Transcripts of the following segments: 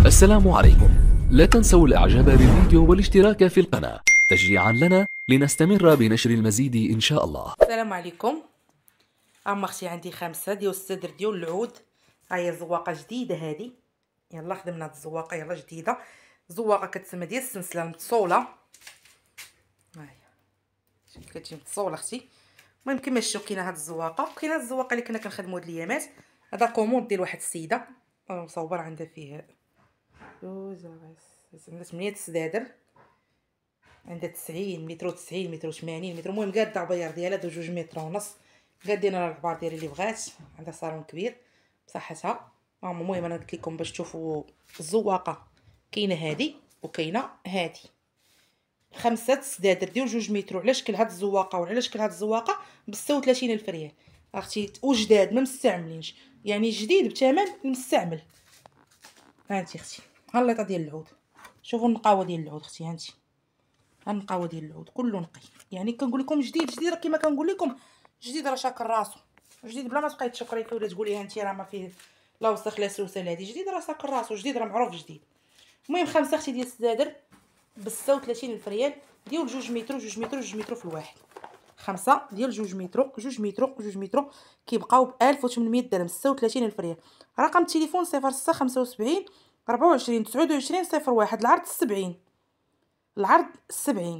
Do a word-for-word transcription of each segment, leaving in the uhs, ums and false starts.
السلام عليكم. لا تنسوا الاعجاب بالفيديو والاشتراك في القناة تشجيعا لنا لنستمر بنشر المزيد ان شاء الله. السلام عليكم. اما اختي عندي خمسه ديال الصدر ديال العود. ها هي زواقه جديده هذه. يلا خدمنا هاد الزواقه يلا جديده. زواقه كتسمى ديال السنسله المتصوله. ها هي شوفي كتجي متصوله اختي. المهم كما شفتوا كاينه هاد الزواقه، كاينه هاد الزواقه اللي كنا كنخدموا هاد الايامات. هذا كوموند ديال واحد السيده مصور عندها فيه جوج ثمانية السدادر، عندها تسعين متر وتسعين متر وثمانين متر. المهم قاده العبير ديالها دو جوج متر ونص. قادين انا العبار ديالي اللي بغات، عندها صالون كبير بصحتها. المهم انا قلت لكم باش تشوفوا الزواقه كاينه هذه وكاينه هذه. خمسه سدادر ديال جوج متر على شكل هاد الزواقه وعلى شكل هاد الزواقه ب ستة وثلاثين الف ريال اختي، وجداد ما مستعملينش، يعني جديد بثمن المستعمل. هانتي اختي ها الليطه ديال العود، شوفوا النقاوه ديال العود اختي. هانتي ها النقاوه ديال العود كله نقي، يعني كنقول لكم جديد جديد. راه كيما كنقول لكم جديد راه شاكر راسو جديد، بلا ما تبقاي تشكري فيه ولا تقولي هانتي راه ما فيه لا وسخ لا سوسه. هادي جديد راه شاكر راسو جديد راه معروف جديد. المهم خمسه اختي ديال السدادر ب ستة وثلاثين الف ريال ديال جوج متر جوج متر جوج متر في الواحد. خمسه ديال جوج متر جوج متر جوج متر كيبقاو ب ألف وثمنمية درهم ستة وثلاثين الف ريال. رقم التليفون صفر ستة خمسة وسبعين أربعة وعشرين تسعة وعشرين صفر واحد. العرض سبعين، العرض سبعين.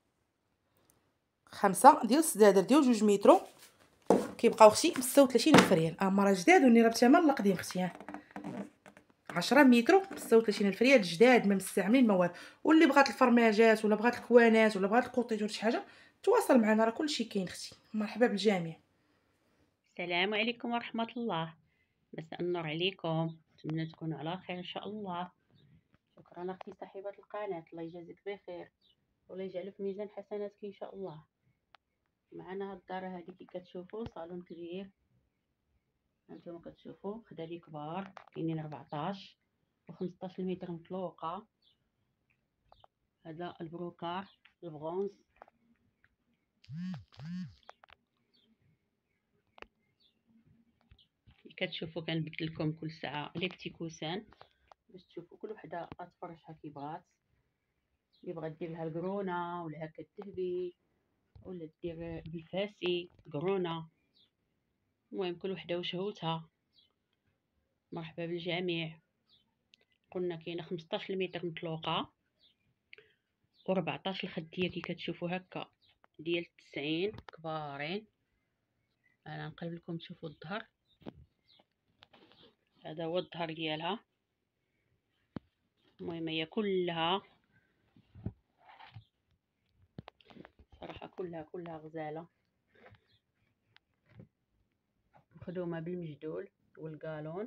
خمسه ديال السدادر ديال جوج متر كيبقاو اختي ب ستة وثلاثين الف ريال. اما راه جداد وني راه بثمن القديم اختي. ها عشرة متر ب ستة وثلاثين الف ريال جداد ما مستعملين ما والو. واللي بغات الفرماجات ولا بغات الكوانات ولا بغات الكوطيط ولا شي حاجه تواصل معنا، راه كلشي كاين اختي. مرحبا بالجميع. السلام عليكم ورحمة الله. مساء النور عليكم، نتمنى تكونوا على خير ان شاء الله. شكرا اختي صاحبة القناة، الله يجازيك بخير والله يجعله في ميزان حسناتك ان شاء الله. معنا هاد الدار هادي كي كتشوفوا صالون كبير، هانتوما كتشوفوا خدادي كبار كاينين أربعطاش و خمسطاش متر مطلوقة. هذا البروكار البغونز، كي كتشوفوا كنبدل لكم كل ساعة لي بتي كوسان باش تشوفوا كل وحده غتفرشها كي بغات. اللي بغات دير لها القرونه ولا هكا الذهبي ولا دير بالفاسي قرونه، المهم كل وحده وشهوتها. مرحبا بالجميع. قلنا كاينه خمسطاش متر مطلوقه و أربعطاش الخديه كي كتشوفوا هكا ديال تسعين كبارين. انا نقلب لكم تشوفوا الظهر، هذا هو الظهر ديالها. المهم هي كلها صراحه كلها كلها غزاله، مخدومه بالمجدول والقالون.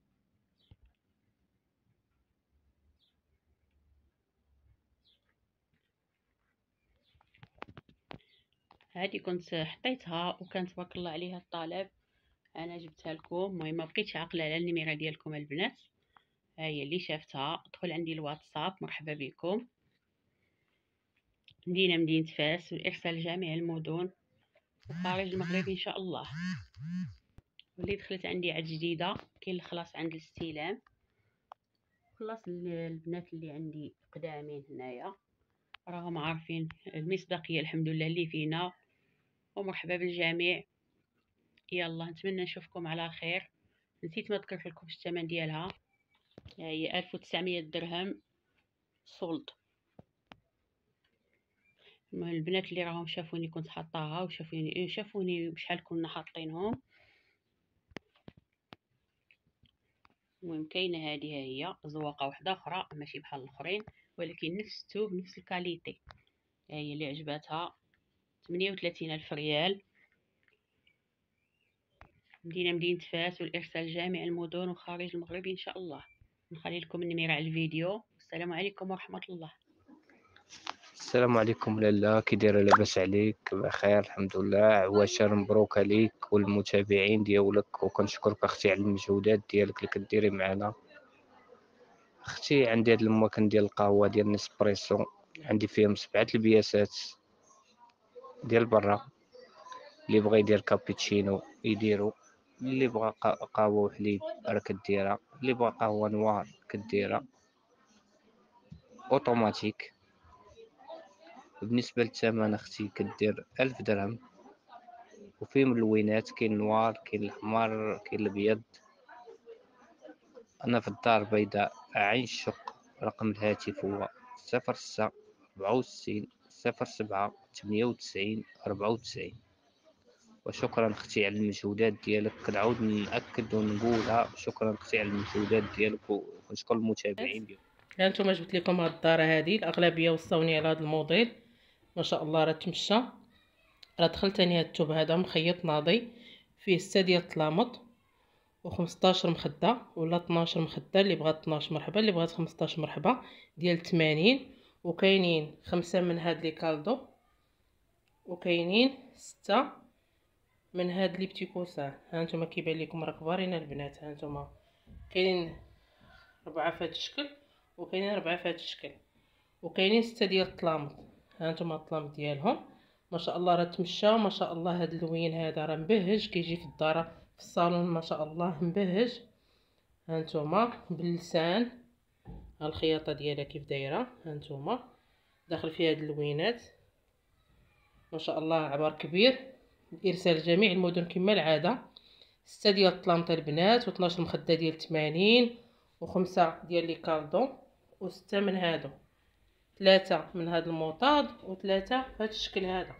هذه كنت حطيتها وكان تبارك الله عليها الطلب، انا جبتها لكم. المهم ما بقيتش عاقله على النمره ديالكم البنات. ها هي اللي شافتها ادخل عندي الواتساب. مرحبا بكم. مدينه مدينه فاس والارسال لجميع المدن وخارج المغرب ان شاء الله. واللي دخلت عندي عاد جديده كاين الخلاص عند الاستلام. خلاص البنات اللي عندي قدامين هنايا راهم عارفين المصداقيه الحمد لله اللي فينا. ومرحبا بالجميع. يلا نتمنى نشوفكم على خير. نسيت ما ذكرت لكم الثمن ديالها، هي ألف وتسعمية درهم سولد. المهم البنات اللي راهم شافوني كنت حاطاها وشافوني شافوني بشحال كنا حاطينهم. المهم كاينه هذه هي زواقه واحده اخرى ماشي بحال الاخرين ولكن نفس الثوب نفس الكاليتي. هي اللي عجباتها ثمانية وثلاثين الف ريال. مدينه مدينه فاس والارسال جامع المدن وخارج المغرب ان شاء الله. نخلي لكم النمره على الفيديو. السلام عليكم ورحمه الله. السلام عليكم لاله، كي دايره؟ لاباس عليك؟ بخير الحمد لله. عواشر مبروك عليك والمتابعين ديالك، وكنشكرك اختي على المجهودات ديالك اللي كديري معنا. اختي عندي هاد الماكن ديال القهوه ديال نسبريسو، عندي فيهم سبعه البياسات ديال برا. اللي بغى يدير كابتشينو يديرو، اللي بغى قهوه وحليب راه كديرها، اللي بغى قهوه نوار كديرها. اوتوماتيك. بالنسبه للثمن اختي كدير ألف درهم، وفيه ملونات، كاين نوار، كاين الاحمر، كاين الابيض. انا في الدار بيضاء، عين الشق. رقم الهاتف هو صفر ستة أربعة وستين صفر سبعة ثمانية وتسعين أربعة وتسعين. وشكرا اختي على المجهودات ديالك، كنعاود ناكد ونقولها شكرا اختي على المجهودات ديالك، ونشكر المتابعين ديالك. ها نتوما جبت لكم هاد الداره هادي، الاغلبيه وصاوني على هاد الموديل ما شاء الله، راه تمشى. راه دخل تاني هاد الثوب هذا مخيط ناضي، فيه ستة ديال الطلامط و15 مخده ولا اثناش مخده، اللي بغات اثناش مرحبا، اللي بغات خمسطاش مرحبا، ديال ثمانين. وكاينين خمسة من هاد لي كالدو، وكاينين ستة من هاد لي بتي كوسان. ها نتوما كيبان لكم راه كبارين البنات. ها نتوما كاينين ربعة في هاد الشكل، وكاينين ربعة في هاد الشكل، وكاينين ستة ديال الطلامط. ها نتوما الطلامط ديالهم ما شاء الله راه تمشى ما شاء الله. هاد اللوين هذا راه مبهج، كيجي في الدار في الصالون ما شاء الله مبهج. ها نتوما باللسان، ها الخياطه ديالها كيف دايره. ها نتوما داخل فيها هاد اللوينات ما شاء الله، عبار كبير. الارسال جميع المدن كما العاده. ستة ديال الطلامط البنات، واثناش مخده ديال ثمانين، وخمسة ديال لي كالدو، وستة من هادو، ثلاثة من هاد الموطاد، وثلاثة في هاد الشكل هذا.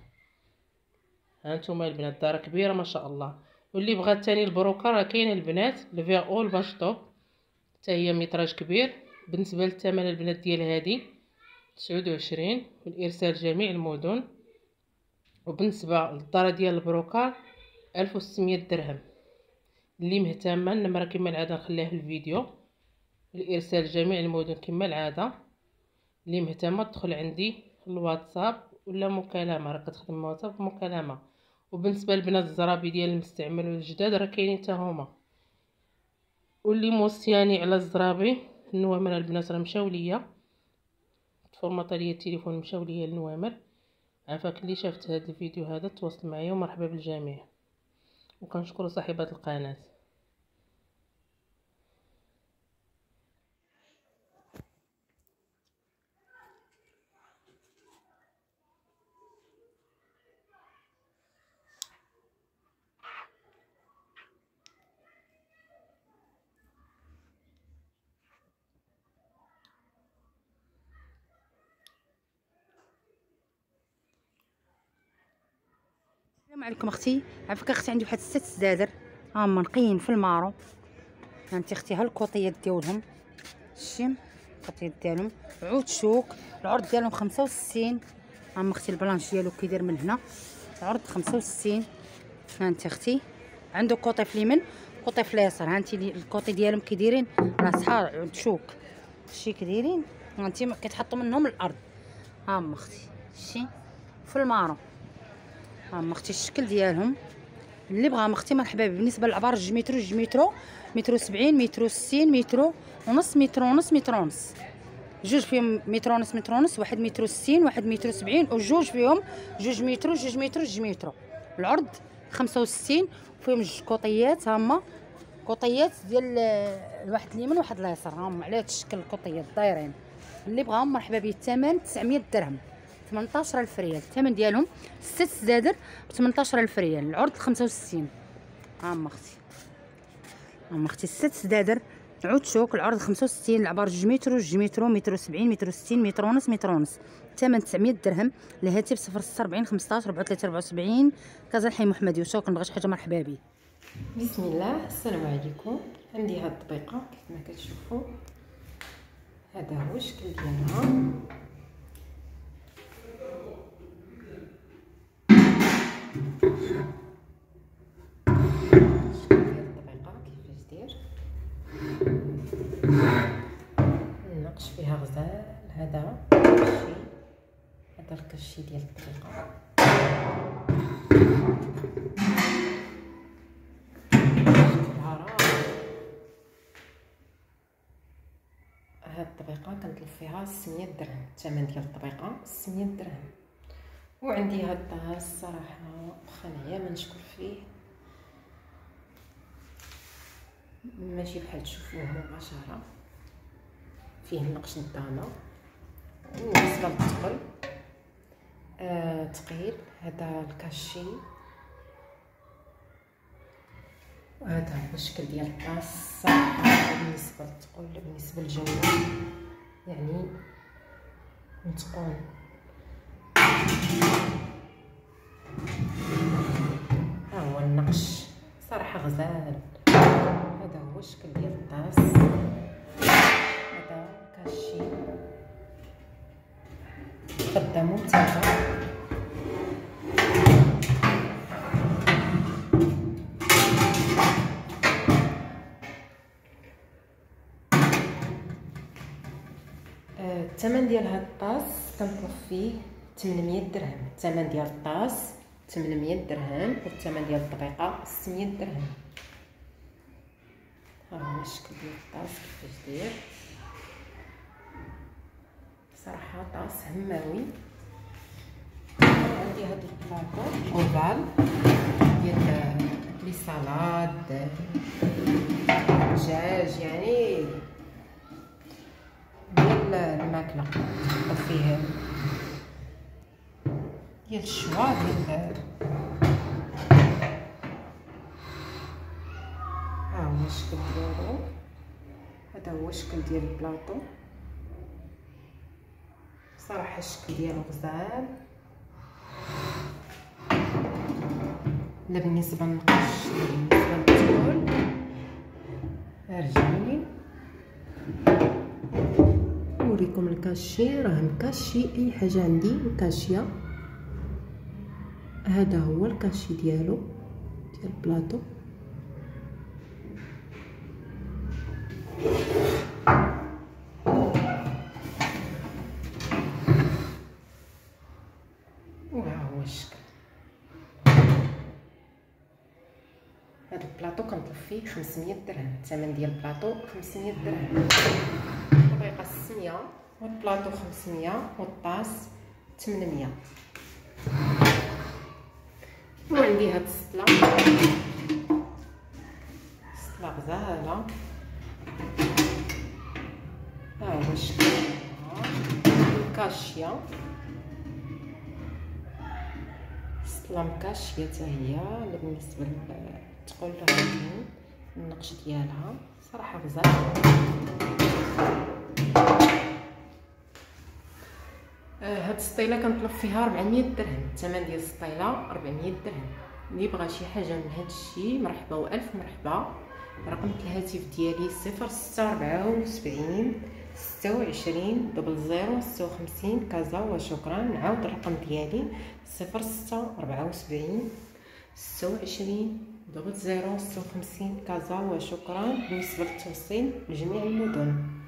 ها نتوما البنات الدار كبيره ما شاء الله. واللي بغات تاني البروكه راه كاينه البنات، الفيغ اول باشطو حتى هي ميطراج كبير. بالنسبه للثمن البنات ديال هادي تسعة وعشرين، والارسال جميع المدن. وبالنسبه للدار ديال البروكه ألف وستمية درهم. اللي مهتمه النمره كما العاده نخليها في الفيديو، الارسال جميع المدن كما العاده. اللي مهتمه تدخل عندي الواتساب ولا مكالمه، راه كتخدم واتساب مكالمه. وبالنسبه للبنات الزرابي ديال المستعمل والجداد راه كاينين حتى هما. واللي موصياني على الزرابي النوامر البنات راه مشاو ليا، الفورماطه ديال التليفون مشاو ليا النوامر. عافاك اللي شافت هذا الفيديو هذا تواصل معايا، ومرحبا بالجميع. وكنشكر صاحبات القناه. السلام عليكم اختي. عافاك اختي، عندي واحد ست سدادر هما نقيين في المارو. هانتي اختي ها الكوطيات ديالهم، شتي الكوطيات ديالهم عود شوك. العرض ديالهم خمسة وستين. هما اختي البلانش ديالو كي داير من هنا، العرض خمسة وستين. هانتي اختي عنده كوطي في اليمين كوطي في اليسار. هانتي الكوطي ديالهم كي دايرين راه صحار عود شوك، شتي كي دايرين. هانتي كتحطوا منهم الارض. هما اختي شتي في المارو. هما اختي الشكل ديالهم. اللي بغا اختي مرحبا به. بالنسبه للعبار جوج متر جوج متر متر وسبعين متر وستين متر ونص متر ونص متر ونص. جوج فيهم متر ونص متر ونص، واحد متر وستين واحد متر وسبعين، وجوج فيهم جوج متر جوج متر جوج متر. العرض خمسة وستين. فيهم جوج كوطيات، هما كوطيات ديال واحد اليمين وواحد اليسار. هما على هذا الشكل الكوطيات دايرين. اللي بغاهم مرحبا به. الثمن تسعمية درهم، ثمنطاش ألف ريال. الثمن ديالهم ست سدادر ب ثمنطاش ألف ريال. العرض خمسة وستين. هاما اختي هاما اختي ست سدادر عود شوك. العرض خمسة وستين. العبار جوج متر جوج متر متر وسبعين متر وستين متر ونص متر ونص. الثمن تسعمية درهم. الهاتف صفر ستة أربعين خمسطاش أربعة وثلاثين أربعة وسبعين. كازا الحي محمدي. وشكرا. كنبغي شي حاجه مرحبا بي. بسم الله. السلام عليكم. عندي هاد الطبيقه كيف ما كتشوفوا، هذا هو الشكل ديالها. النقش فيها غزال. هذا الكشي، هذا الكشي ديال الطريقه. هاد الطبيقه كنطلب فيها ستمية درهم. الثمن ديال الطبيقه ستمية درهم. وعندي هاد الطاس الصراحه واخا نعيا ما نشكر فيه، ماشي بحال تشوفوه مباشره، فيه النقش الضامه. بالنسبه للثقل آه ثقيل، هذا الكاشي وهذا هو الشكل ديال الطاس. صراحه بالنسبه للثقل بالنسبه للجوده يعني متقون. ها هو النقش صراحه غزال. هذا هو الشكل ديال الطاس. هذا كاشي خده ممتازه. الثمن ديال هاد الطاس كنطلب فيه ثمنمية درهم. الثمن ديال الطاس ثمنمية درهم، والثمن ديال الدقيقه ستمية درهم. ها هو الشكل ديال الطاس كيفاش داير. صراحه طاس هماوي. عندي هاد البلاطو اوفال ديال لي سالاد دجاج، يعني ديال الماكله تحط فيه ديال الشوا ديال. ها هو الشكل ديالو. هذا هو الشكل ديال البلاطو. صراحه الشكل ديالو غزال. لا بالنسبه للنقش بالنسبه للطول رجعوني نوريكم الكاشي. راه مكاشي اي حاجه عندي مكاشيه. هذا هو الكاشي ديالو ديال البلاطو. وها هو الشكل. هذا البلاطو كنطلب فيه خمسمية درهم. الثمن ديال البلاطو خمسمية درهم، الدقيقه ستمية، والبلاطو خمسمية، والطاس ثمنمية. وعندي هاد السطله، سطله غزاله. ها هو الشكل ديالها مكاشيه. سطله مكاشيه حتى هي. بالنسبه للثقل راه زوين النقش ديالها صراحه غزال. هاد السطيله كنطلب فيها ربعمية درهم. الثمن ديال السطيله ربعمية درهم. اللي بغى شي حاجه من هاد الشيء مرحبا والف مرحبا. رقم الهاتف ديالي صفر ستة ربعة وسبعين ستة وعشرين دبل زيرو ستة وخمسين كازا. وشكرا. نعاود الرقم ديالي صفر ستة ربعة وسبعين ستة وعشرين دبل زيرو ستة وخمسين كازا. وشكرا. بالنسبه للتوصيل لجميع المدن.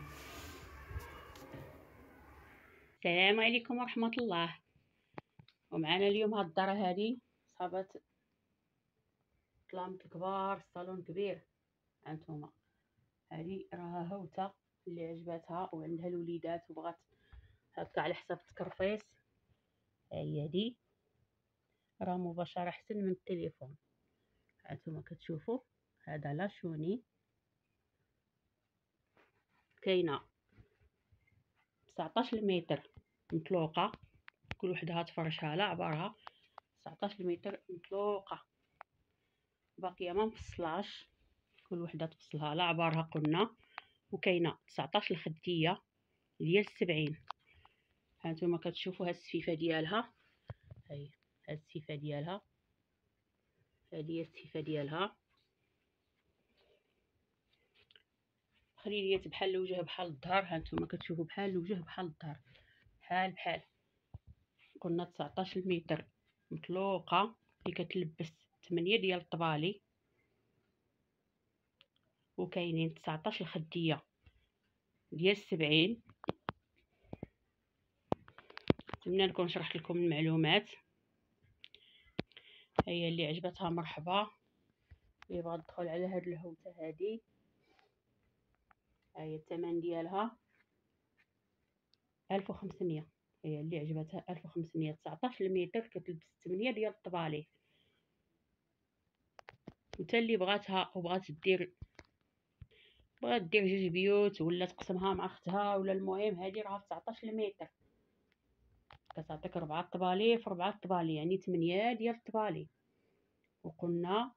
السلام عليكم ورحمة الله. ومعنا اليوم هاد الدار هادي صابت طلامط كبار، الصالون كبير. هانتوما هادي راها هوته اللي عجباتها وعندها الوليدات وبغات هكا على حساب تكرفيس. هي هادي راه مباشرة احسن من التليفون. هانتوما كتشوفوا هذا لاشوني كاينه تسعطاش متر مطلوقه، كل وحده تفرشها على عبارها. تسعطاش متر مطلوقه باقيه ما مفصلاش، كل وحده تفصلها على عبارها قلنا. وكاينه تسعطاش الخديه ديال سبعين. هانتوما كتشوفوا هاد السفيفه ديالها. هاي هاد السفيفه ديالها، هادي هي السفيفه ديالها. خليليات بحال الوجه بحال الظهر. هانتوما كتشوفوا بحال الوجه بحال الظهر، بحال بحال. قلنا تسعطاش متر مطلوقه اللي كتلبس ثمانية ديال الطبالي. وكاينين تسعطاش الخديه ديال سبعين. نتمنى نكون شرحت لكم المعلومات. هي اللي عجبتها مرحبا. اللي بغا تدخل على هاد الهوته هادي، هي الثمن ديالها ألف وخمسمية. هي اللي عجبتها ألف وخمسمية. تسعطاش المتر كتلبس ثمانية ديال الطبالي. وتا اللي بغاتها وبغات دير بغات دير جوج بيوت ولا تقسمها مع اختها ولا المهم هذه راه تسعطاش متر. كتعطيك ربعة طبالي في ربعة طبالي، يعني ثمانية ديال الطبالي. وقلنا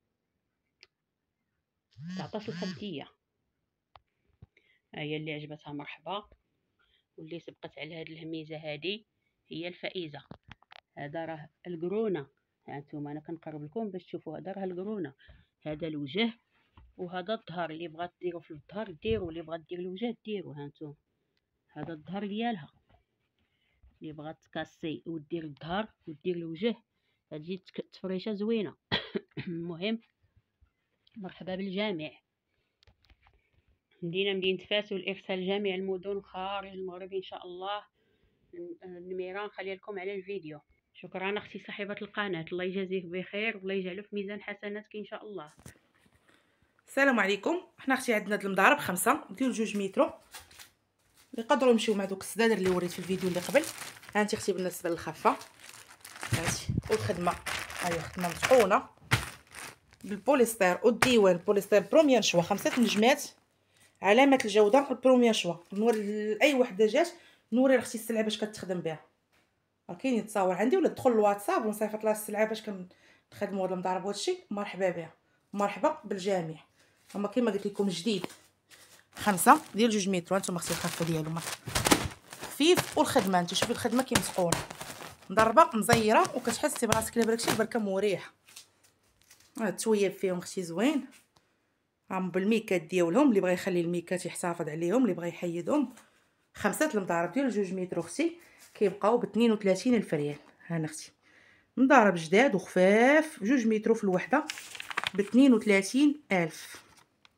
تسعطاش الخديه. هي اللي عجبتها مرحبا، واللي سبقت على هاد الهميزه هادي هي الفائزه. هذا راه القرونه، هانتوما انا كنقرب لكم باش تشوفوا. هذا راه القرونه، هذا الوجه وهذا الظهر. اللي بغات ديروا في الظهر ديروا، اللي بغات دير الوجه ديروا. هانتوما هذا الظهر ديالها، اللي بغات تكاسي ودير الظهر ودير الوجه تجي تفريشه زوينه. المهم مرحبا بالجميع. مدينه مدينه فاس والارسال جميع المدن خارج المغرب ان شاء الله. النميره نخليها لكم على الفيديو. شكرا اختي صاحبه القناه، الله يجازيك بخير والله يجعله في ميزان حسناتك ان شاء الله. السلام عليكم. حنا اختي عندنا هاد المضارب خمسة ديال جوج مترو، يقدروا يمشيو مع دوك السدادر اللي وريت في الفيديو اللي قبل. ها انت اختي بالنسبه للخفه هاتي، والخدمه هاهي خدمه مطحونه بالبوليستير والديوان بوليستير بروميير شوا، خمسه نجمات، علامه الجوده البروميير شوا. نوري اي وحده جات نوري اختي السلعه باش كتخدم بها. راه كاين يتصاور عندي ولا تدخل الواتساب ونصيفط لها السلعه باش كنخدموا هاد المضارب وهادشي. مرحبا بها، مرحبا بالجميع. هما كيما قلت لكم جديد خمسة ديال جوج متر. هانتوما اختي الخفه ديالو خفيف، والخدمه انت شوفي الخدمه كي مسقونه مضربه مزيره، وكتحسي براسك لابا داكشي بركه مريحه. ها التويب فيهم اختي زوين، هم بالميكات ديالهم. اللي بغى يخلي الميكات يحتفظ عليهم، اللي بغى يحيدهم. خمسه المضارب ديال جوج متر اختي كيبقاو ب اثنين وثلاثين الف ريال. هانا اختي مضارب جداد وخفاف جوج متر في الوحده ب اثنين وثلاثين الف.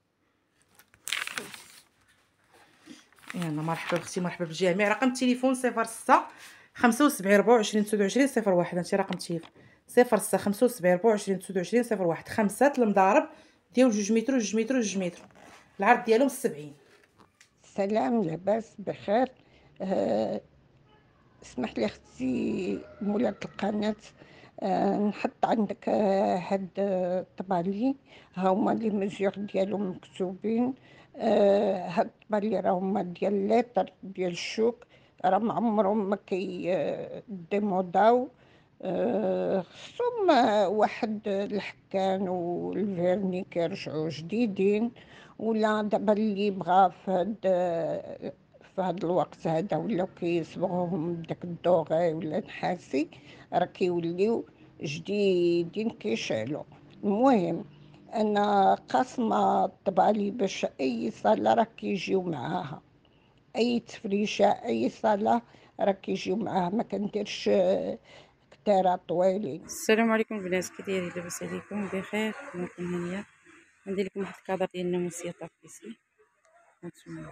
يلا مرحبا اختي، مرحبا بالجميع. رقم التليفون صفر ستة خمسة وسبعين أربعة وعشرين تسعة وعشرين صفر واحد. هانتي رقم التليفون صفر ستة خمسة وسبعين أربعة وعشرين تسعة وعشرين صفر واحد. خمسة المضارب ديال جوج متر جوج متر جوج متر، العرض ديالهم سبعين. سلام، لاباس بخير. أه اسمح لي اختي مولاة القناة، أه نحط عندك أه هاد الطبالي هاهما لي مزيور ديالهم مكتوبين. أه هاد الطبالي راهما ديال لتر ديال الشوك، راه معمرهم ما كي أه ديموداو. أه خصهم واحد الحكان والفيرني كيرجعوا جديدين، ولا دابا اللي بغا في هاد في هاد الوقت هذا ولاو كيصبغوهم بداك الدوغي ولا نحاسي، راه كيوليو جديدين كيشعلوا. المهم انا قاسمه الطبالي باش اي صاله راه كيجيو معاها، اي تفريشه اي صاله راه كيجيو معاها، ما كنديرش كتاره طويلين. السلام عليكم البنات، كي دايرين؟ لاباس عليكم بخير؟ نكون هانيه. ندير لكم واحد الكادر ديال الناموسيه طافيسي. هانتوما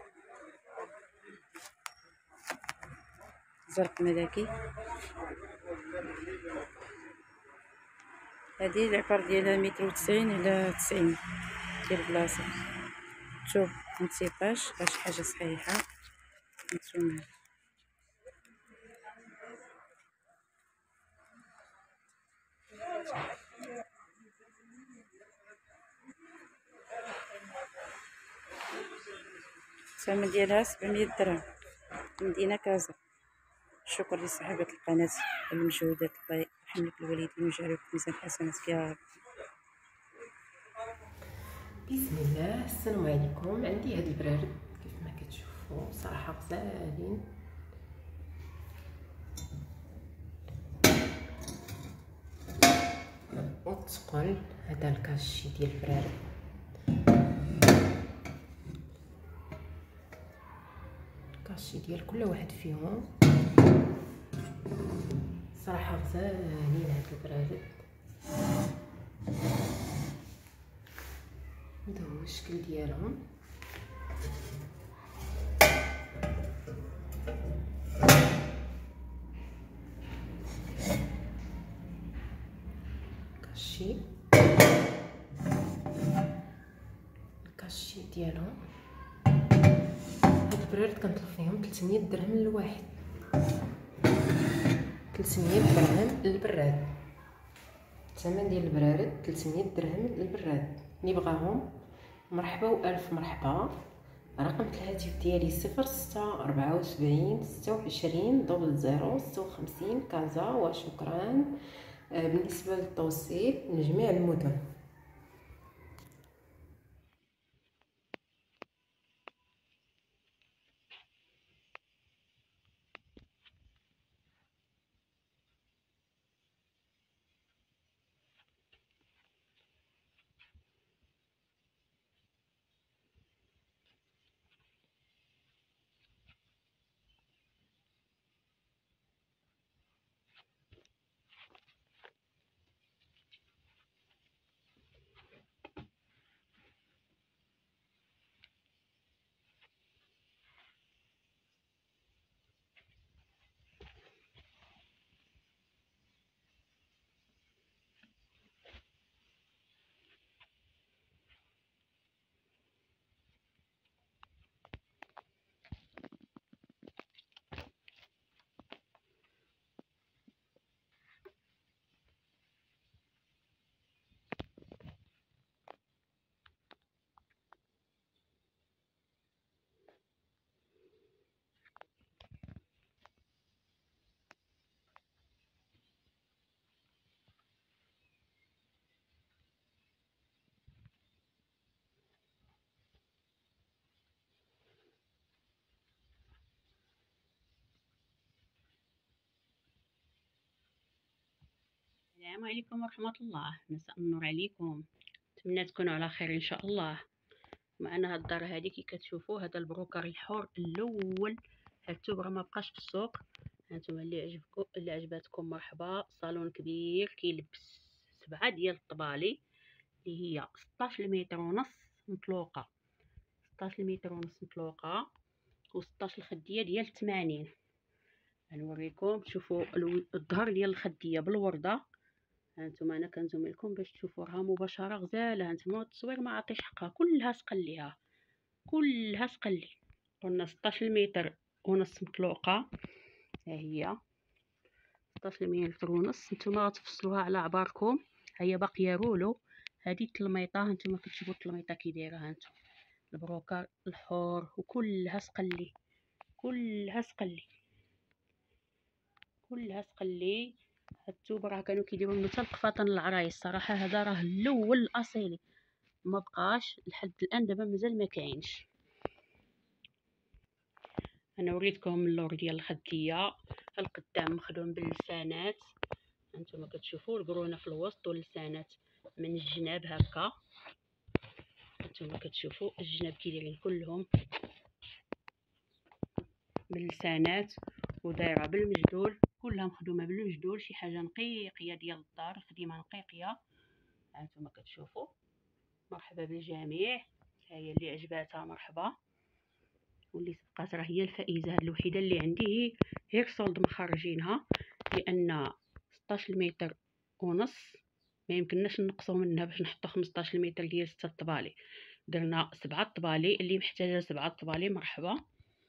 زرق ملكي، هذه العقار ديالها متر وتسعين على تسعين ديال البلاصه. شوف متسيطاش راه شي حاجه صحيحه. هانتوما الثمن ديالها سبعمية درهم، مدينة كازا. شكرا لصاحبة القناة على المجهودات، الله يرحم لك الوالدين ويجعلك في ميزان حسناتك يا رب. بسم الله. السلام عليكم. عندي هاد البرارد كيف ما كتشوفوا صراحه غزالين، وتقل. هذا الكاشي ديال البرارد، الكاشي ديال كل واحد فيهم صراحه غزالين. هاد البرارد هذا هو الشكل ديالهم. كاشي الكاشي ديالهم هاد البرارد كنطلب فيهم ثلاثمية درهم للواحد، ثلاثمية درهم للبراد. الثمن ديال البرارد ثلاثمية درهم للبراد. اللي بغاهم مرحبا والف مرحبا. رقم الهاتف ديالي صفر ستة أربعة وسبعين ستة وعشرين دبل زيرو ستة وخمسين كازا. وشكرا. بالنسبه للتوصيل لجميع المدن. السلام عليكم ورحمة الله. مساء النور عليكم، نتمنى تكونوا على خير ان شاء الله. معنا هاد الدار هادي كي كتشوفوا، هذا البروكر الحر الاول. هاد التوب راه ما بقاش في السوق. هانتوما اللي عجبكم اللي عجباتكم مرحبا. صالون كبير كيلبس سبعة ديال الطبالي اللي هي ستاش متر ونص مطلوقه، ستاش متر ونص مطلوقه و ستاش الخديه ديال ثمانين. غنوريكم شوفوا الظهر ديال الخديه بالورده. هانتوما انا كنزوم لكم باش تشوفوها مباشره غزاله. هانتوما التصوير ما عطيش حقها، كلها سقليها كلها سقلي. قلنا ستاش متر ونص مطلوقه، ها هي ستاش متر ونص. نتوما غتفصلوها على عباركم. هي باقيه رولو. هذه التلميطه هانتوما كتشوفوا التلميطه كي دايره. هانتوما البروكر الحور وكلها سقلي كلها سقلي كلها سقلي. هاد التوب راه كانوا كيديروا منه حتى القفاطن العرايس. صراحه هذا راه الاول الاصيلي، ما بقاش لحد الان. دابا مازال ما كاينش. انا وريتكم اللور ديال الخديه. القدام مخدوم باللسانات. هانتوما كتشوفوا القرونه في الوسط واللسانات من الجناب هكا. هانتوما كتشوفوا الجناب كي دايرين كلهم باللسانات ودايره بالمجدول، كلها مخدومه بالمجدول. شي حاجه نقيقيه ديال الدار، خديمه نقيقيه. هانتوما كتشوفوا. مرحبا بالجميع. هي اللي عجباتها مرحبا، واللي تبقات راه هي الفائزه. هاد الوحيده اللي عندي هي هيرسولد مخرجينها، لان ستاش متر ونص ما يمكنناش نقصوا منها باش نحطوا خمسطاش متر ديال ستة طبالي. درنا سبعة طبالي. اللي محتاجه سبعة طبالي مرحبا.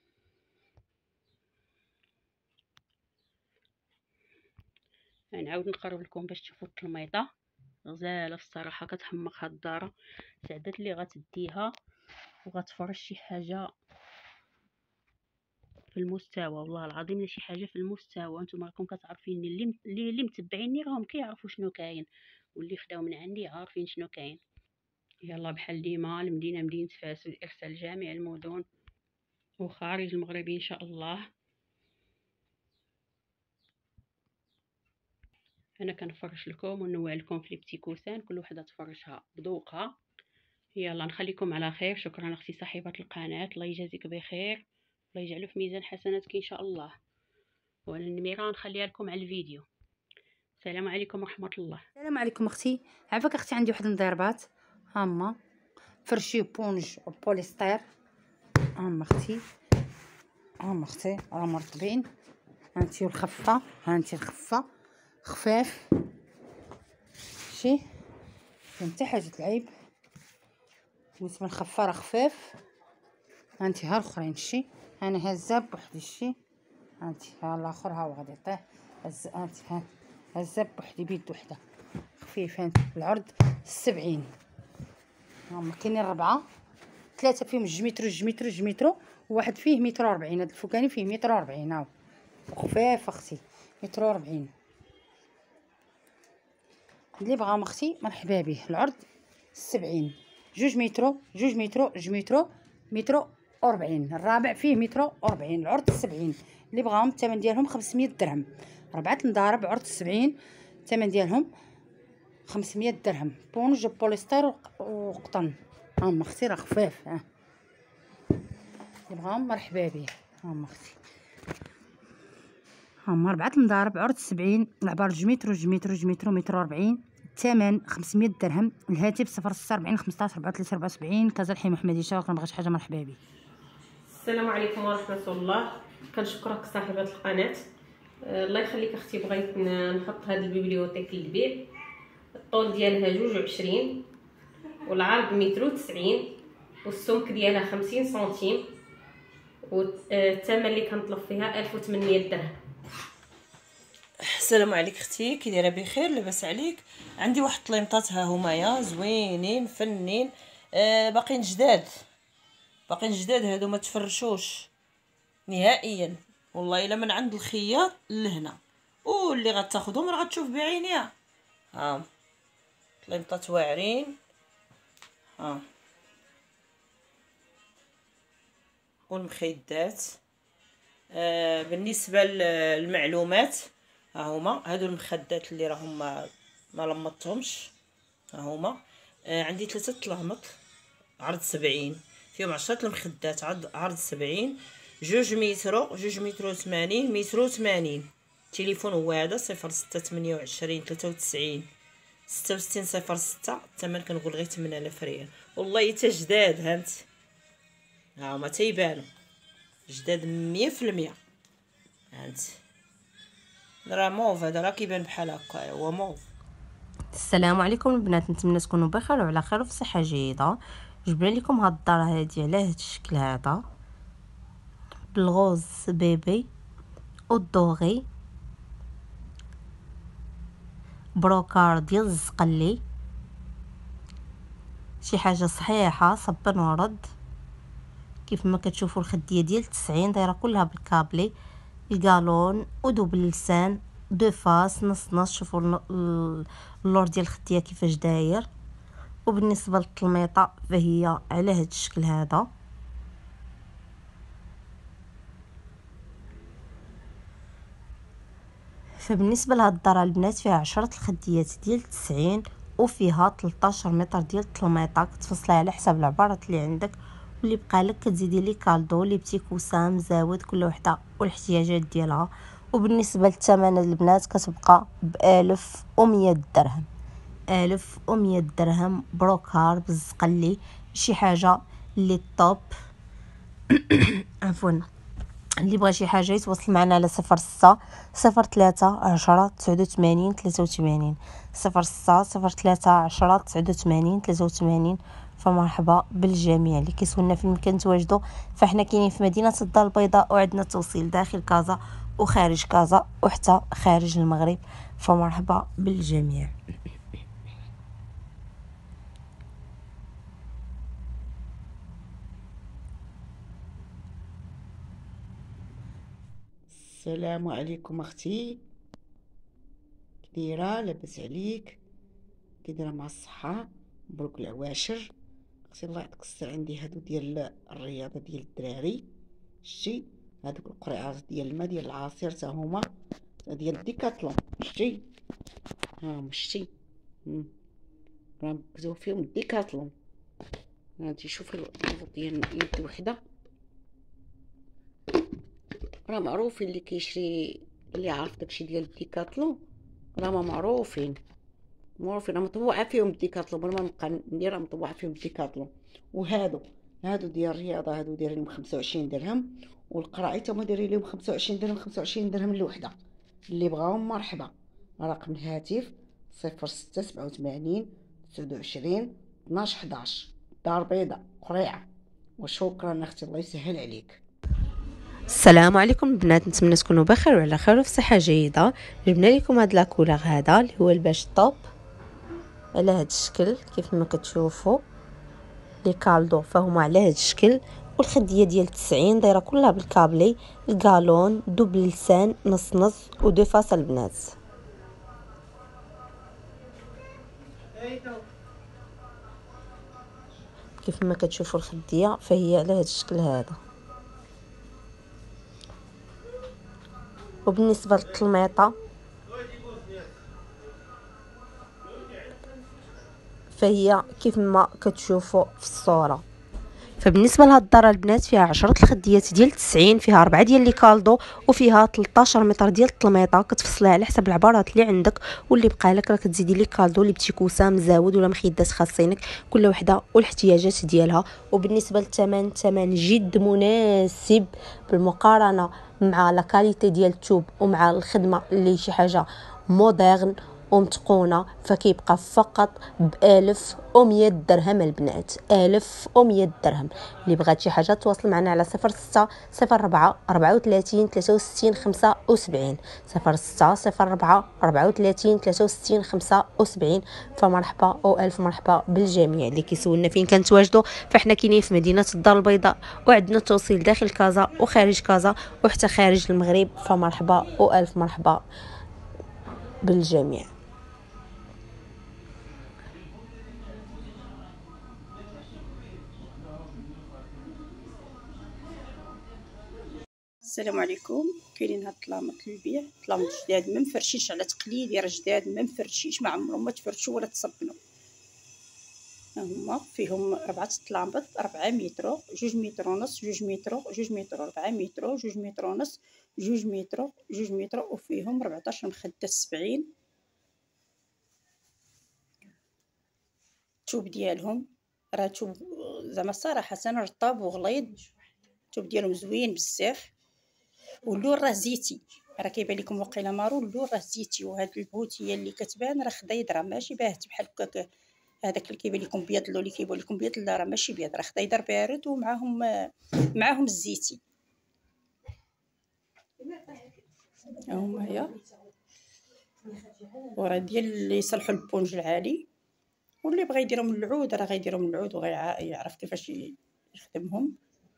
نعاود نقرب لكم باش تشوفوا التلميطه غزاله الصراحه. كتحمق هاد الدار. سعدات اللي غتديها وغتفرج شي حاجه في المستوى، والله العظيم لا شي حاجه في المستوى. نتوما راكم كتعرفين اللي اللي, اللي متبعيني راهم كيعرفوا شنو كاين، واللي خداو من عندي عارفين شنو كاين. يلا بحال ديما المدينه مدينه فاس لارسال جميع المدن وخارج المغرب ان شاء الله. انا كنفرش لكم ونوع لكم في البتي كوسان، كل وحده تفرشها بذوقها. يلا نخليكم على خير. شكرا اختي صاحبه القناه، الله يجازيك بخير، الله يجعله في ميزان حسناتك ان شاء الله. وانا النميره نخليها لكم على الفيديو. السلام عليكم ورحمه الله. السلام عليكم اختي. عافاك اختي، عندي واحد المضربات هما فرشي بونج وبوليستير. هما اختي هما اختي راه مرطبين. هانتي الخفه، هانتي الخفه خفاف. شي فهمتي حاجه العيب. بالنسبه للخفه راه خفاف. هانتي ها الاخرين شي انا هزه بوحدي. شي هانتي ها الاخر ها غادي يطيح. هز هانتي ها هزه بوحدي بيد وحده خفيف. هانتي العرض سبعين. هما كاينين ربعه ثلاثه فيهم جوج متر جوج متر جوج متر، وواحد فيه متر وأربعين. هذا الفوقاني فيه متر وأربعين هاو خفاف اختي، متر وأربعين. اللي بغا اختي مرحبا به. العرض سبعين، جوج متر جوج متر جوج متر متر وأربعين. الرابع فيه متر وأربعين. العرض سبعين. اللي بغاهم الثمن ديالهم خمسمية درهم. ربعة مضارب عرض سبعين، الثمن ديالهم خمسمية درهم. بونج بوليستر وقطن. هاهم اختي راه خفاف. ها اللي بغاهم مرحبا به. هاهم اختي، هاهم ربعة مضارب عرض سبعين. العبار جوج متر جوج متر جوج متر متر وأربعين، الثمن خمسمية درهم. الهاتف صفر ستة أربعين خمسطاش أربعة وثلاثين أربعة وسبعين. كازا الحي محمدي شاو. كان بغيت شي حاجه مرحبا به. السلام عليكم ورحمه الله. كنشكرك صاحبه القناه. أه الله يخليك اختي. بغيت نحط هاد البيبليوتيك للبيع. الطول ديالها جوج وعشرين، والعرض متر وتسعين، والسمك ديالها خمسين سنتيم، والثمن اللي كنطلب فيها ألف وثمنمية درهم. السلام عليك اختي، كي دايره؟ بخير؟ لاباس عليك؟ عندي واحد طليمطات ها هما زوينين فنين، آه باقيين جداد، باقيين جداد هادو ما تفرشوش نهائيا والله. الا من عند الخياط لهنا، واللي غتاخذهم راه غتشوف بعينيها. ها طليمطات واعرين. ها والمخيدات. آه بالنسبه للمعلومات، ها هما هادو المخدات اللي راهم ما, ما لمطتهمش. ها هما آه عندي ثلاثه طلامط عرض سبعين، فيهم عشرة المخدات عرض عرض سبعين. جوج متر جوج متر وثمانين متر وثمانين. التليفون هو هذا صفر ستة ثمانية وعشرين ثلاثة وتسعين ستة وستين صفر ستة. الثمن كنقول غير ثمانية آلاف ريال والله حتى جداد. هانت ها هما تيبانو جداد مية في المية. هانت راه موف، هذا راه كيبان بحال هكا هو موف. السلام عليكم البنات، نتمنى تكونوا بخير وعلى خير وفي صحه جيده. جبنا لكم هاد الدار هادي على هاد الشكل هذا، بالغوز بيبي والدوغي، بروكار ديال الزقلي، شي حاجه صحيحه صبن ورد. كيف ما كتشوفوا الخديه ديال تسعين دايره كلها بالكابلي، القالون ودوبل لسان دو فاس نص نص. شوفوا اللور ديال الخديه كيفاش داير. وبالنسبه للطلميطه فهي على هذا الشكل هذا. فبالنسبه لهاد الدار البنات فيها عشرة الخديات ديال تسعين، وفيها ثلاثة عشر متر ديال الطلميطه كتفصلها على حساب العبارات اللي عندك، واللي بقى لك كتزيدي لي كالدو لي بتي كوسان مزاود كل وحده والاحتياجات ديالها. وبالنسبه للثمن البنات كتبقى بألف ومية درهم. ألف ومية درهم بروكار بالزقلي، شي حاجه اللي طوب. عفوا اللي بغى شي حاجه يتواصل معنا على صفر ستة صفر ثلاثة عشرة تسعة وثمانين ثلاثة وثمانين صفر ستة صفر ثلاثة عشرة تسعة وثمانين ثلاثة وثمانين. فمرحبا بالجميع اللي كيسولنا فين ممكن تواجدوا. فاحنا كاينين في مدينه الدار البيضاء، وعندنا توصيل داخل كازا وخارج كازا وحتى خارج المغرب. فمرحبا بالجميع. السلام عليكم اختي، كي دايره؟ لاباس عليك؟ كي دايره مع الصحه؟ مبروك العواشر اختي. الله يعطيك الصحه. عندي هادو ديال الرياضه ديال الدراري، شتي هادوك القرعات ديال الماء ديال العصير تا هما ديال ديكاتلون، شتي ها شتي راه مكتوب فيهم ديكاتلون. هادي شوفي العروض ديال يد وحده، راه معروفين اللي كيشري اللي عارف داكشي ديال ديكاتلون راه معروفين معروفين راه مطبوعه فيهم ديكاتلون. بلا ما نبقى ندير راه مطبوعه فيهم ديكاتلون. وهادو هادو ديال الرياضه هادو دايرين لهم خمسة وعشرين درهم، والقراعي هما دايرين لهم خمسة وعشرين درهم خمسة وعشرين درهم الوحده. اللي بغاهم مرحبا. رقم الهاتف صفر ستة سبعة وثمانين تسعة وعشرين اثناش حداش. دار بيضاء قريعه. وشكرا اختي، الله يسهل عليك. السلام عليكم البنات، نتمنى تكونوا بخير وعلى خير وفي صحه جيده. جبنا لكم هاد لاكولور هذا اللي هو الباش طوب على هاد الشكل كيف ما كتشوفوا. لي كالدو فهما على هذا الشكل، والخديه ديال تسعين دايره كلها بالكابلي، الكالون، دوبل لسان، نص نص ودو فاس البنات. كيف ما كتشوفوا الخديه فهي على هذا الشكل هذا. وبالنسبه للتلميطه فهي كيف ما كتشوفوا في الصوره. فبالنسبه لهاد الدار البنات فيها عشرة الخديات ديال تسعين، فيها أربعة ديال لي كالدو، وفيها ثلاثة عشر متر ديال التلميطه. كتفصليها على حسب العبارات اللي عندك، واللي بقى لك راه كتزيدي لي كالدو اللي بتي كوسه مزاود ولا مخيدات خاصينك، كل وحده والاحتياجات ديالها. وبالنسبه للثمن، الثمن جد مناسب بالمقارنه مع لا كاليتي ديال الثوب ومع الخدمه اللي شي حاجه مودرن ومتقونه، فكيبقى فقط بألف ومية درهم البنات، ألف ومية درهم. اللي بغات شي حاجه تواصل معنا على صفر ستة صفر أربعة أربعة وثلاثين ثلاثة وستين خمسة وسبعين، صفر ستة صفر أربعة أربعة وثلاثين ثلاثة وستين خمسة وسبعين. فمرحبا والف مرحبا بالجميع. اللي كيسولنا فين كنتواجدوا، فاحنا كاينين في مدينه الدار البيضاء، وعندنا توصيل داخل كازا وخارج كازا وحتى خارج المغرب. فمرحبا والف مرحبا بالجميع. السلام عليكم. كاينين هاد الطلامط للبيع، طلامط جداد ما مفرشينش على تقليدي، راه جداد ما مفرشينش، ما عمرهم ما تفرشوا ولا تصبنوا. هما فيهم ربعة طلامط، أربعة متر، جوج متر ونص، جوج متر، جوج متر، أربعة متر، جوج متر ونص، جوج متر، جوج متر، وفيهم ربعطاش مخدة سبعين. الثوب ديالهم راه ثوب زعما صراحة رطاب وغليظ، الثوب ديالهم زوين بزاف، واللون راه زيتي، راه كيبان لكم واقيلا مارون، اللون راه زيتي. وهاد البوتيه اللي كتبان راه خضيضره، ماشي باهت بحال هكاك هذاك اللي كيبان لكم بيض، اللون اللي كيبان لكم بيض لا راه ماشي بيض، راه خضيضر بارد ومعاهم معاهم الزيتي. هما هي وراه ديال اللي يصلحوا البونج العالي، واللي بغى يديرهم العود راه غيديرهم العود وغيعرف كيفاش يخدمهم.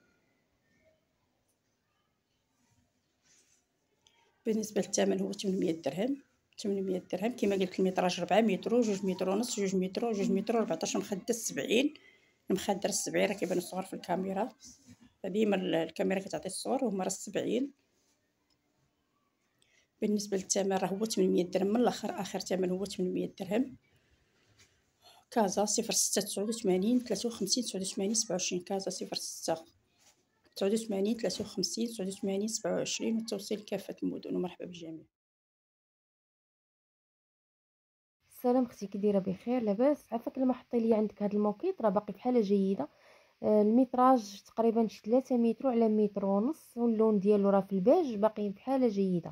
بالنسبه للثمن هو ثمنمية درهم، ثمنمية درهم كما قلت. المتراج أربعة متر، جوج متر ونص، جوج متر، جوج متر، أربعطاش مخده سبعين. المخده السبعين راه كيبان الصغر في الكاميرا، ديما الكاميرا كتعطي الصور، وهما راه سبعين. بالنسبه للثمن راه هو ثمنمية درهم من الاخر، اخر ثمن هو ثمنمية درهم. كازا صفر ستة تسعة وثمانين ثلاثة وخمسين تسعة وثمانين سبعة وعشرين، كازا صفر ستة تسعة وثمانين ثلاثة وخمسين تسعة وثمانين سبعة وعشرين، والتوصيل كافة المدن. ومرحبا بالجميع. السلام اختي، كي دايره؟ بخير لاباس؟ عافاك لما حطي لي عندك هذا الموكيت راه باقي بحاله جيده. آه الميتراج تقريبا شي ثلاثة متر على متر ونص، واللون ديالو راه في الباج باقي بحاله جيده.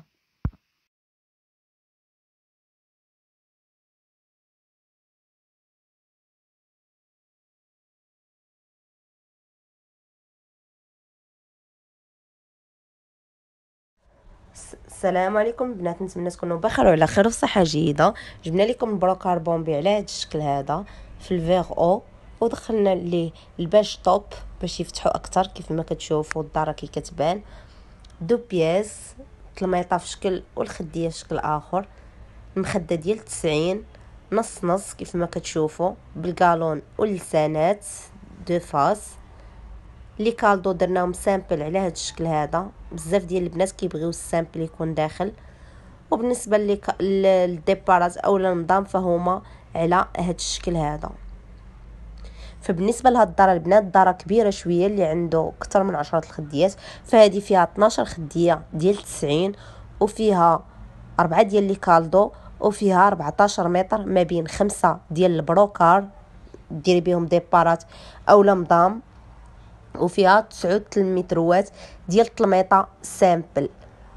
السلام عليكم بنات، نتمنى تكونوا بخير وعلى خير وصحه جيده. جبنا لكم البروكار بومبي على هذا الشكل هذا في الفيغ او، ودخلنا ليه الباج طوب باش يفتحوا اكثر. كيف ما كتشوفوا الدار كي كتبان دو بياس، تلميطه في شكل والخديه في شكل اخر. المخده ديال تسعين نص نص كيف ما كتشوفوا بالكالون واللسانات دو فاس. لي كالدو درناهم سامبل على هذا الشكل هذا، بزاف ديال البنات كيبغيو السامبل يكون داخل. وبالنسبه للديبارات او النظام فهما على هذا الشكل هذا. فبالنسبه لهاد الدار البنات دار كبيره شويه اللي عنده اكثر من عشرة الخديات، فهذه فيها اثناش خديه ديال تسعين، وفيها أربعة ديال لي كالدو، وفيها أربعطاش متر ما بين خمسة ديال البروكار ديري بهم ديبارات او نظام، وفيها تسعة متروات ديال التلميطه سامبل.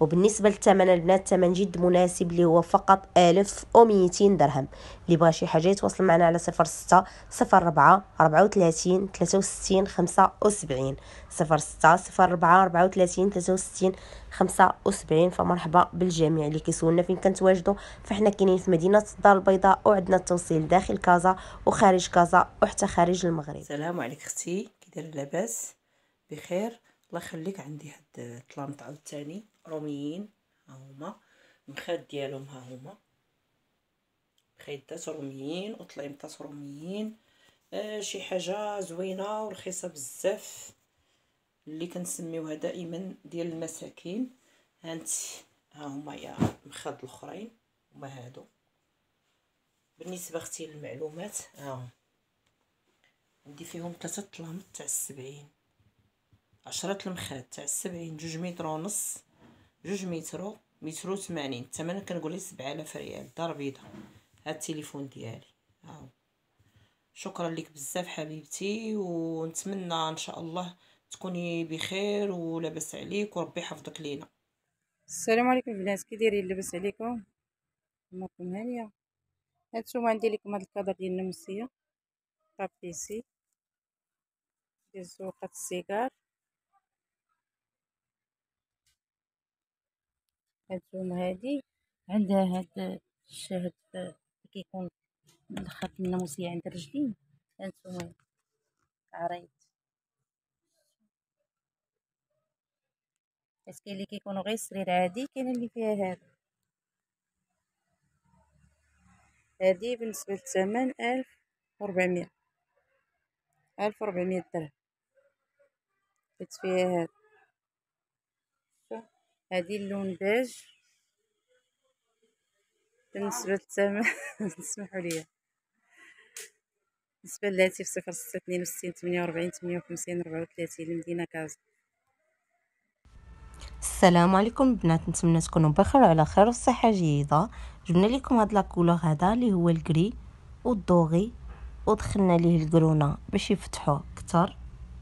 وبالنسبه للثمن البنات الثمن جد مناسب اللي هو فقط ألف ومئتين درهم. اللي بغى شي حاجه يتواصل معنا على صفر ستة صفر أربعة أربعة وثلاثين ثلاثة وستين خمسة وسبعين صفر ستة صفر أربعة أربعة وثلاثين ثلاثة وستين خمسة وسبعين. فمرحبا بالجميع اللي كيسولنا فين كنتواجدوا، فاحنا كاينين في مدينه الدار البيضاء، وعندنا التوصيل داخل كازا وخارج كازا وحتى خارج المغرب. السلام عليك اختي، كي دايره؟ لاباس بخير؟ الله يخليك. عندي هاد الطلامط عاوتاني روميين، ها هما المخاد ديالهم، ها هما خيدات روميين وطليمطات روميين. آه شي حاجه زوينه ورخيصه بزاف اللي كنسميوها دائما ديال المساكين. هانتي ها هما يا مخاد الاخرين هما هادو. بالنسبه اختي للمعلومات، ها عندي فيهم ثلاثه طلامط تاع السبعين، عشرة المخاد تاع السبعين، جوج متر ونص، جوج متر متر وثمانين. الثمن كنقول ليه سبعة آلاف ريال. دار بيضاء. هاد التليفون ديالي هاو. شكرا لك بزاف حبيبتي، ونتمنى ان شاء الله تكوني بخير ولاباس عليك وربي يحفظك لينا. السلام عليكم البنات، كي دايرين؟ لاباس عليكم؟ اموركم هانيه؟ هانتوما عندي لكم هاد الكادر ديال النمسيه طابيسي ديال زوقة السيجار. هانتوما هادي عندها هاد الشاهد كيكون الخط الناموسيه عند الرجلين. هانتوما عريض، حيت كاين اللي كيكونوا غير سرير عادي، كاين اللي فيها هذا. هادي بالنسبه للثمن ألف وربعمية ألف وربعمية درهم، حيت فيها هذا. هادي اللون بيج. بالنسبه للثمن اسمحوا لي، بالنسبه للهاتف صفر ستة اثنين وستين ثمانية وأربعين ثمانية وخمسين أربعة وثلاثين المدينه كازا. السلام عليكم البنات، نتمنى تكونوا بخير وعلى خير والصحه جيده. جبنا لكم هاد لاكولور هذا اللي هو الكري والدوغي، ودخلنا ليه الكرونا باش يفتحوه اكثر.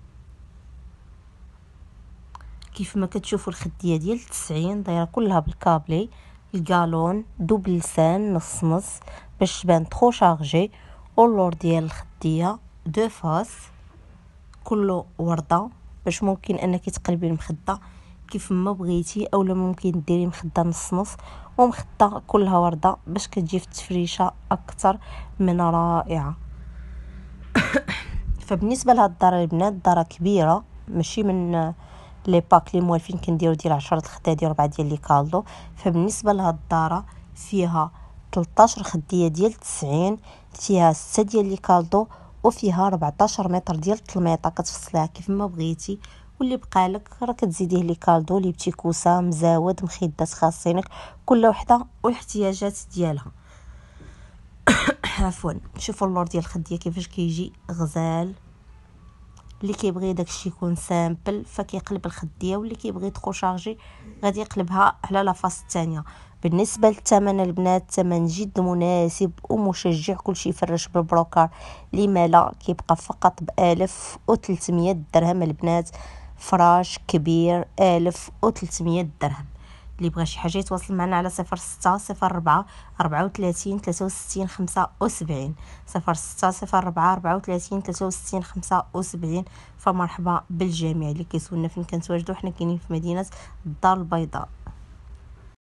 كيف ما كتشوفوا الخديه ديال تسعين دايره كلها بالكابلي، الكالون دوبل لسان نص نص باش تبان ترو شارجي، واللور ديال الخديه دو فاس كله ورده باش ممكن انك تقلبي المخده كيف ما بغيتي، اولا ممكن ديري مخده نص نص ومخده كلها ورده باش كتجي في التفريشه اكثر من رائعه. فبالنسبه لهاد الدار البنات دار كبيره، ماشي من لي باك لي موالفين كنديرو ديال عشرة الخديه ديال ربعة ديال لي كالدو. فبالنسبه لهاد الدار فيها ثلاثطاش خديه ديال تسعين، فيها ستة ديال لي كالدو، وفيها أربعطاش متر ديال التلميطه كتفصليها كيف ما بغيتي، واللي بقالك راه كتزيديه لي كالدو لي بتي كوسا مزاود مخدات خاصينك كل وحده والاحتياجات ديالها. عفوا. شوفوا اللور ديال الخديه كيفاش كيجي غزال. اللي كيبغي داكشي يكون سامبل فكيقلب الخديه، واللي كيبغي تخو شارجي غادي يقلبها على لافاس الثانيه. بالنسبه للثمن البنات ثمن جد مناسب ومشجع، كلشي يفرش بالبروكار. لما لا كيبقى فقط بألف وثلاثمية درهم البنات، فراش كبير ألف وثلاثمية درهم. اللي بغى شي حاجه يتواصل معنا على صفر ستة صفر أربعة أربعة وثلاثين ثلاثة وستين خمسة وسبعين صفر ستة صفر أربعة أربعة وثلاثين ثلاثة وستين خمسة وسبعين. فمرحبا بالجميع اللي كيسولنا فين كنتواجدوا. حنا كاينين في مدينه الدار البيضاء.